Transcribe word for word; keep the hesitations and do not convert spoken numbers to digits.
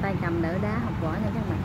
tay cầm đỡ đá học võ nha các bạn.